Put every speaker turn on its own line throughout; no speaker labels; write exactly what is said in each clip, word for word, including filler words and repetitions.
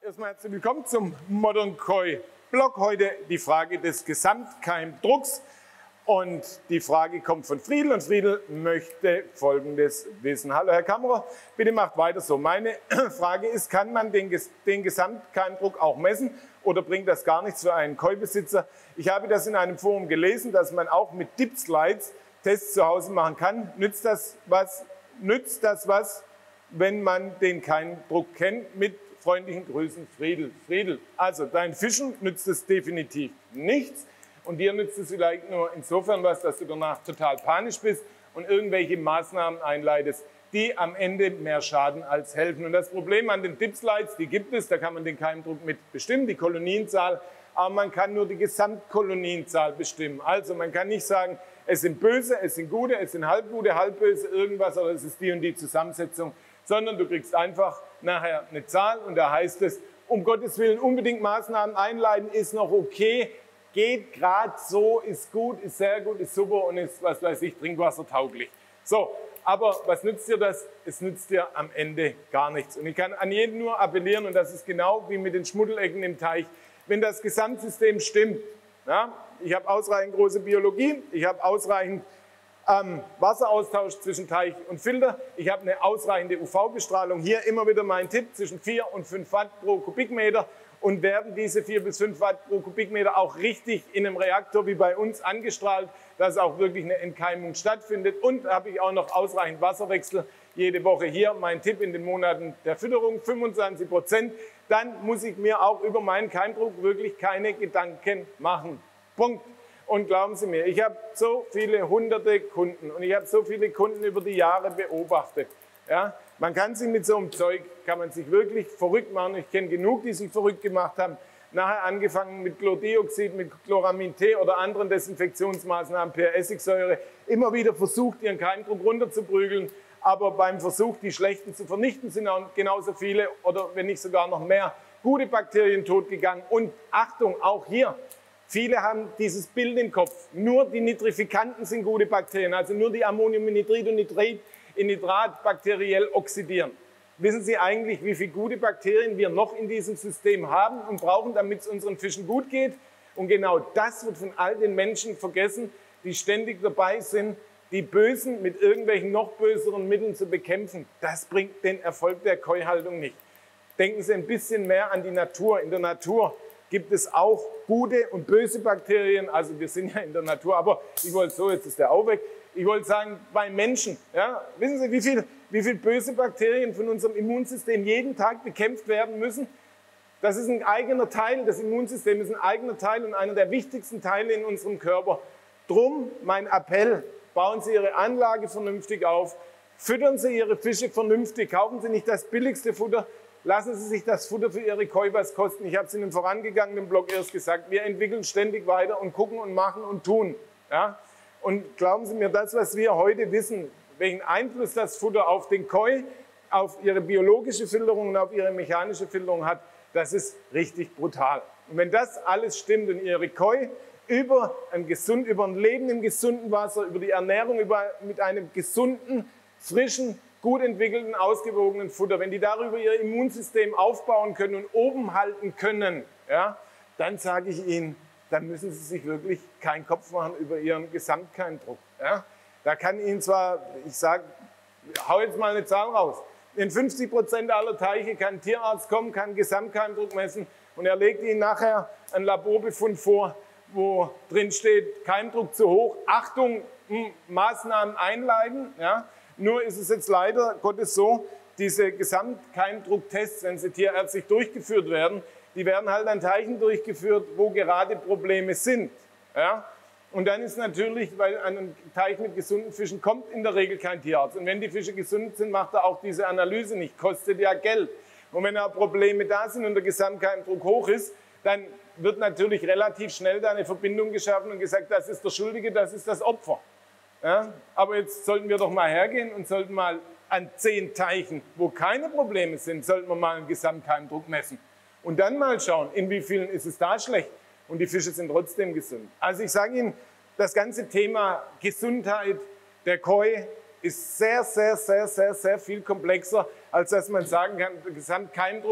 Erstmal herzlich willkommen zum Modern Koi Blog. Heute die Frage des Gesamtkeimdrucks. Und die Frage kommt von Friedel und Friedel möchte Folgendes wissen. Hallo Herr Kammerer, bitte macht weiter so. Meine Frage ist, kann man den, den Gesamtkeimdruck auch messen oder bringt das gar nichts für einen Koi-Besitzer? Ich habe das in einem Forum gelesen, dass man auch mit Dip-Slides Tests zu Hause machen kann. Nützt das was, nützt das was, wenn man den Keimdruck kennt? Mit freundlichen Grüßen, Friedel. Friedel, also deinen Fischen nützt es definitiv nichts. Und dir nützt es vielleicht nur insofern was, dass du danach total panisch bist und irgendwelche Maßnahmen einleitest, die am Ende mehr schaden als helfen. Und das Problem an den Dip-Slides, die gibt es, da kann man den Keimdruck mit bestimmen, die Kolonienzahl, aber man kann nur die Gesamtkolonienzahl bestimmen. Also man kann nicht sagen, es sind böse, es sind gute, es sind halbgute, halbböse, irgendwas, oder es ist die und die Zusammensetzung, sondern du kriegst einfach nachher eine Zahl und da heißt es, um Gottes Willen unbedingt Maßnahmen einleiten, ist noch okay, geht gerade so, ist gut, ist sehr gut, ist super und ist, was weiß ich, trinkwassertauglich. So, aber was nützt dir das? Es nützt dir am Ende gar nichts. Und ich kann an jeden nur appellieren, und das ist genau wie mit den Schmuddelecken im Teich, wenn das Gesamtsystem stimmt, ja, ich habe ausreichend große Biologie, ich habe ausreichend ähm, Wasseraustausch zwischen Teich und Filter, ich habe eine ausreichende U V-Bestrahlung, hier immer wieder mein Tipp, zwischen vier und fünf Watt pro Kubikmeter. Und werden diese vier bis fünf Watt pro Kubikmeter auch richtig in einem Reaktor wie bei uns angestrahlt, dass auch wirklich eine Entkeimung stattfindet. Und habe ich auch noch ausreichend Wasserwechsel jede Woche hier. Mein Tipp in den Monaten der Fütterung, fünfundzwanzig Prozent. Dann muss ich mir auch über meinen Keimdruck wirklich keine Gedanken machen. Punkt. Und glauben Sie mir, ich habe so viele hunderte Kunden und ich habe so viele Kunden über die Jahre beobachtet. Ja, man kann sich mit so einem Zeug, kann man sich wirklich verrückt machen. Ich kenne genug, die sich verrückt gemacht haben. Nachher angefangen mit Chlordioxid, mit Chloramin T oder anderen Desinfektionsmaßnahmen per Essigsäure. Immer wieder versucht, ihren Keimdruck runterzuprügeln. Aber beim Versuch, die schlechten zu vernichten, sind auch genauso viele oder wenn nicht sogar noch mehr gute Bakterien totgegangen. Und Achtung, auch hier, viele haben dieses Bild im Kopf. Nur die Nitrifikanten sind gute Bakterien, also nur die Ammoniumnitrit und Nitrit in Nitrat bakteriell oxidieren. Wissen Sie eigentlich, wie viele gute Bakterien wir noch in diesem System haben und brauchen, damit es unseren Fischen gut geht? Und genau das wird von all den Menschen vergessen, die ständig dabei sind, die Bösen mit irgendwelchen noch böseren Mitteln zu bekämpfen. Das bringt den Erfolg der Koi-Haltung nicht. Denken Sie ein bisschen mehr an die Natur. In der Natur gibt es auch gute und böse Bakterien. Also wir sind ja in der Natur, aber ich wollte so, jetzt ist der auch weg. Ich wollte sagen, bei Menschen, ja, wissen Sie, wie viel, wie viel böse Bakterien von unserem Immunsystem jeden Tag bekämpft werden müssen? Das ist ein eigener Teil, das Immunsystem ist ein eigener Teil und einer der wichtigsten Teile in unserem Körper. Drum mein Appell, bauen Sie Ihre Anlage vernünftig auf, füttern Sie Ihre Fische vernünftig, kaufen Sie nicht das billigste Futter, lassen Sie sich das Futter für Ihre Koi was kosten. Ich habe es in einem vorangegangenen Blog erst gesagt, wir entwickeln ständig weiter und gucken und machen und tun. Ja? Und glauben Sie mir, das, was wir heute wissen, welchen Einfluss das Futter auf den Koi, auf ihre biologische Filterung und auf ihre mechanische Filterung hat, das ist richtig brutal. Und wenn das alles stimmt und Ihre Koi über ein, gesund, über ein Leben im gesunden Wasser, über die Ernährung, über, mit einem gesunden, frischen, gut entwickelten, ausgewogenen Futter, wenn die darüber ihr Immunsystem aufbauen können und oben halten können, ja, dann sage ich Ihnen, dann müssen Sie sich wirklich keinen Kopf machen über Ihren Gesamtkeimdruck. Ja? Da kann Ihnen zwar, ich sage, hau jetzt mal eine Zahl raus, in fünfzig Prozent aller Teiche kann ein Tierarzt kommen, kann einen Gesamtkeimdruck messen und er legt Ihnen nachher einen Laborbefund vor, wo drin steht, Keimdruck zu hoch, Achtung, mh, Maßnahmen einleiten. Ja? Nur ist es jetzt leider Gottes so, diese Gesamtkeimdrucktests, wenn sie tierärztlich durchgeführt werden, die werden halt an Teichen durchgeführt, wo gerade Probleme sind. Ja? Und dann ist natürlich, weil an einem Teich mit gesunden Fischen kommt in der Regel kein Tierarzt. Und wenn die Fische gesund sind, macht er auch diese Analyse nicht, kostet ja Geld. Und wenn da Probleme da sind und der Gesamtkeimdruck hoch ist, dann wird natürlich relativ schnell da eine Verbindung geschaffen und gesagt, das ist der Schuldige, das ist das Opfer. Ja? Aber jetzt sollten wir doch mal hergehen und sollten mal an zehn Teichen, wo keine Probleme sind, sollten wir mal einen Gesamtkeimdruck messen. Und dann mal schauen, in wie vielen ist es da schlecht und die Fische sind trotzdem gesund. Also ich sage Ihnen, das ganze Thema Gesundheit der Koi ist sehr, sehr, sehr, sehr, sehr viel komplexer, als dass man sagen kann, der Gesamtkeimdruck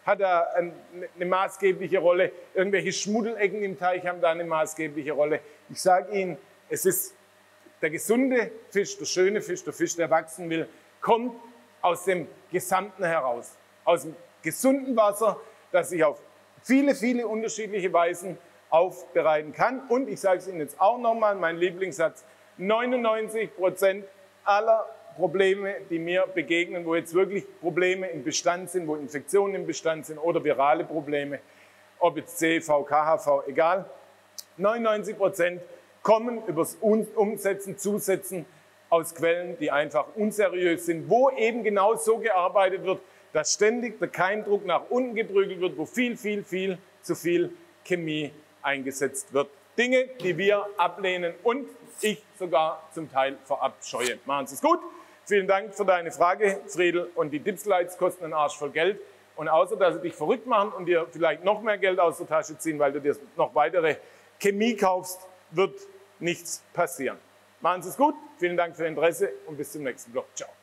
hat da eine, eine maßgebliche Rolle. Irgendwelche Schmuddelecken im Teich haben da eine maßgebliche Rolle. Ich sage Ihnen, es ist der gesunde Fisch, der schöne Fisch, der Fisch, der wachsen will, kommt aus dem Gesamten heraus. Aus dem gesunden Wasser, das sich auf viele, viele unterschiedliche Weisen aufbereiten kann. Und ich sage es Ihnen jetzt auch nochmal, mein Lieblingssatz, neunundneunzig Prozent aller Probleme, die mir begegnen, wo jetzt wirklich Probleme im Bestand sind, wo Infektionen im Bestand sind oder virale Probleme, ob jetzt C V, K H V, egal, neunundneunzig Prozent kommen übers Umsetzen, Zusetzen aus Quellen, die einfach unseriös sind, wo eben genau so gearbeitet wird, dass ständig der Keimdruck nach unten geprügelt wird, wo viel, viel, viel zu viel Chemie eingesetzt wird. Dinge, die wir ablehnen und ich sogar zum Teil verabscheue. Machen Sie es gut. Vielen Dank für deine Frage, Friedel. Und die Dipslights kosten einen Arsch voll Geld. Und außer, dass sie dich verrückt machen und dir vielleicht noch mehr Geld aus der Tasche ziehen, weil du dir noch weitere Chemie kaufst, wird nichts passieren. Machen Sie es gut. Vielen Dank für Ihr Interesse und bis zum nächsten Vlog. Ciao.